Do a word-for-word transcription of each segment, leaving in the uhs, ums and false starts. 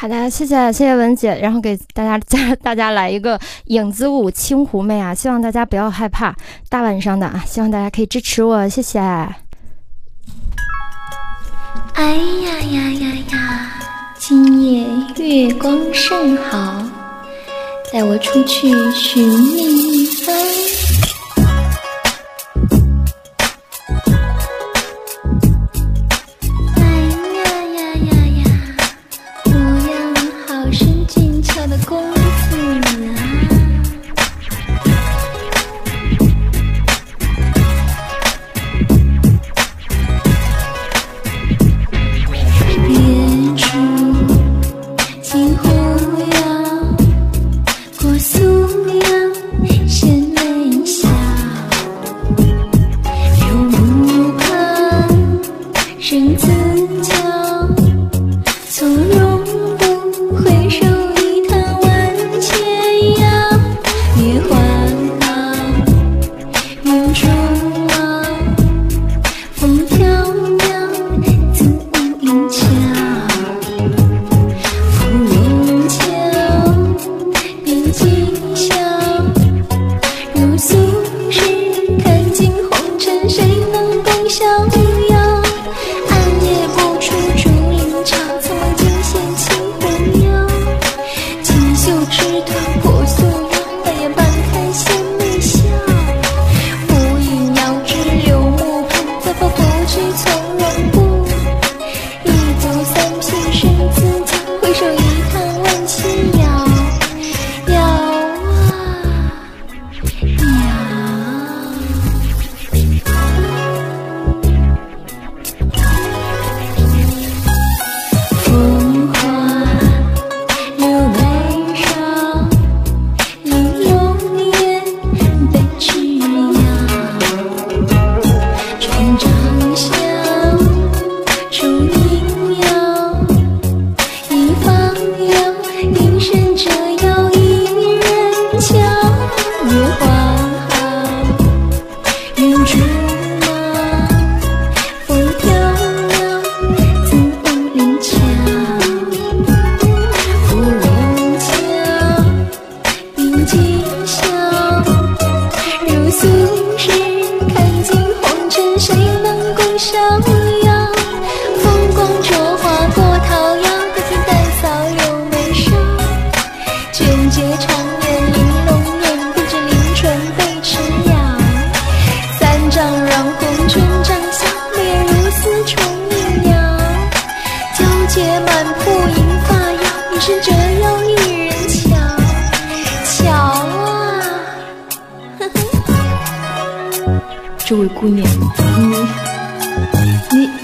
好的，谢谢谢谢文姐，然后给大家大大家来一个影子舞青狐妹啊，希望大家不要害怕，大晚上的啊，希望大家可以支持我，谢谢。哎呀呀呀呀，今夜月光甚好，带我出去寻觅一番。 这位姑娘，你你。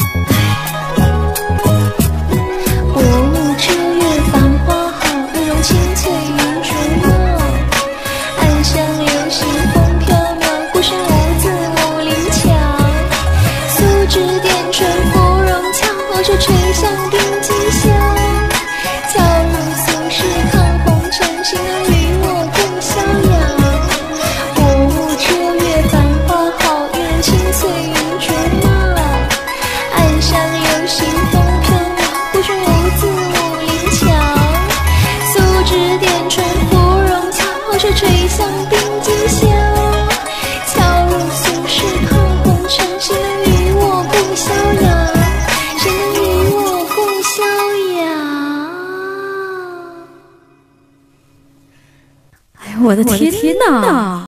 哦，这月繁花好，玉容清翠云逐梦。暗香流星风飘渺，孤身无字木林墙。素指点春芙蓉俏，皓手垂香定几香。巧如素世抗红尘，谁能与我共逍遥？哦，这月繁花好，玉容清翠云逐梦。暗香流星风飘渺，孤身无字木林墙。素指点春芙蓉俏，皓手垂香定几香。巧如素世抗红尘，谁能与我共逍遥？谁能与我共逍遥？ 哎呀，我的天哪！